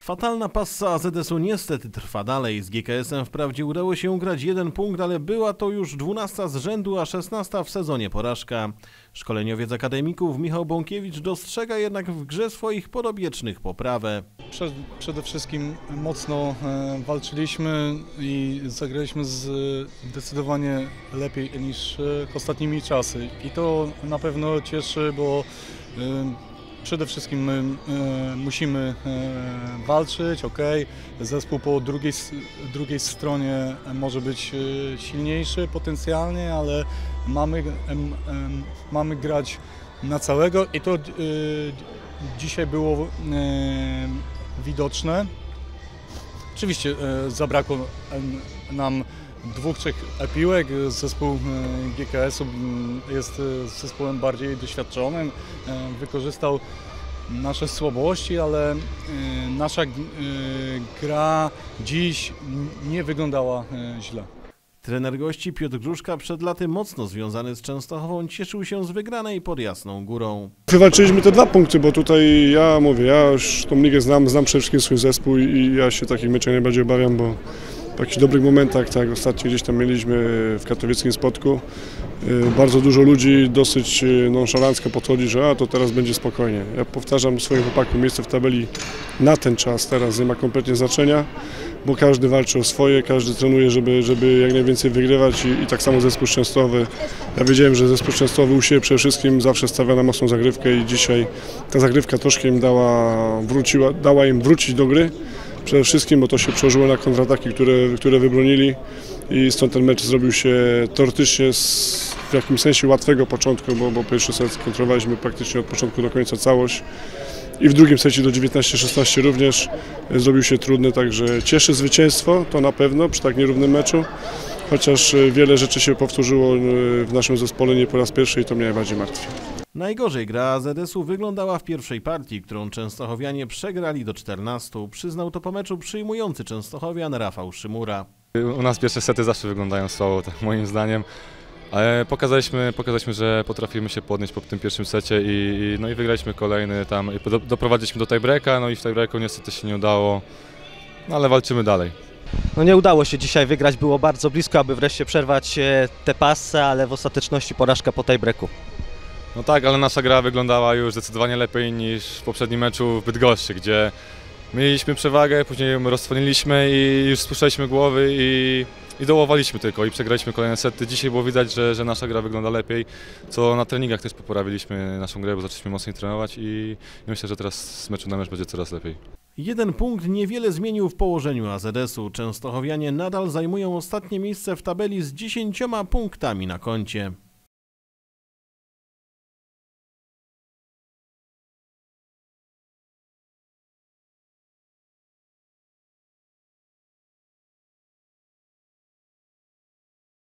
Fatalna passa AZS-u niestety trwa dalej. Z GKS-em wprawdzie udało się ugrać 1 punkt, ale była to już 12 z rzędu, a 16 w sezonie porażka. Szkoleniowiec akademików Michał Bąkiewicz dostrzega jednak w grze swoich podopiecznych poprawę. Przede wszystkim mocno walczyliśmy i zagraliśmy zdecydowanie lepiej niż ostatnimi czasy. I to na pewno cieszy, bo przede wszystkim my musimy walczyć, zespół po drugiej stronie może być silniejszy potencjalnie, ale mamy grać na całego i to dzisiaj było widoczne. Oczywiście zabrakło nam 2-3 piłek. Zespół GKS-u jest zespołem bardziej doświadczonym, wykorzystał nasze słabości, ale nasza gra dziś nie wyglądała źle. Trener gości Piotr Gruszka, przed laty mocno związany z Częstochową, cieszył się z wygranej pod Jasną Górą. Wywalczyliśmy te 2 punkty, bo tutaj ja już tą ligę znam przede wszystkim swój zespół i ja się takich meczów najbardziej obawiam, bo w jakichś dobrych momentach, tak ostatnio gdzieś tam mieliśmy w katowieckim Spodku, bardzo dużo ludzi dosyć nonszalancko podchodzi, że to teraz będzie spokojnie. Ja powtarzam swoim chłopakom, miejsce w tabeli na ten czas teraz nie ma kompletnie znaczenia, bo każdy walczy o swoje, każdy trenuje, żeby jak najwięcej wygrywać i tak samo zespół Częstochowy. Ja wiedziałem, że zespół Częstochowy u siebie przede wszystkim zawsze stawia na mocną zagrywkę i dzisiaj ta zagrywka troszkę im dała im wrócić do gry. Przede wszystkim, bo to się przełożyło na kontrataki, które wybronili i stąd ten mecz zrobił się teoretycznie w jakimś sensie łatwego początku, bo pierwszy set kontrolowaliśmy praktycznie od początku do końca całość i w drugim secie do 19-16 również zrobił się trudny, także cieszy zwycięstwo, to na pewno przy tak nierównym meczu, chociaż wiele rzeczy się powtórzyło w naszym zespole nie po raz pierwszy i to mnie najbardziej martwi. Najgorzej gra AZS-u wyglądała w pierwszej partii, którą częstochowianie przegrali do 14. Przyznał to po meczu przyjmujący Częstochowian Rafał Szymura. U nas pierwsze sety zawsze wyglądają słabo, tak moim zdaniem, ale pokazaliśmy, że potrafimy się podnieść po tym pierwszym secie i wygraliśmy kolejny tam, doprowadziliśmy do tiebreaka, no i w tiebreaku niestety się nie udało, no ale walczymy dalej. No nie udało się dzisiaj wygrać, było bardzo blisko, aby wreszcie przerwać te pasy, ale w ostateczności porażka po tiebreaku. No tak, ale nasza gra wyglądała już zdecydowanie lepiej niż w poprzednim meczu w Bydgoszczy, gdzie mieliśmy przewagę, później ją rozsłoniliśmy i już spuszczaliśmy głowy i dołowaliśmy tylko i przegraliśmy kolejne sety. Dzisiaj było widać, że nasza gra wygląda lepiej, co na treningach też poprawiliśmy naszą grę, bo zaczęliśmy mocniej trenować i myślę, że teraz z meczu na mecz będzie coraz lepiej. 1 punkt niewiele zmienił w położeniu AZS-u. Częstochowianie nadal zajmują ostatnie miejsce w tabeli z 10 punktami na koncie.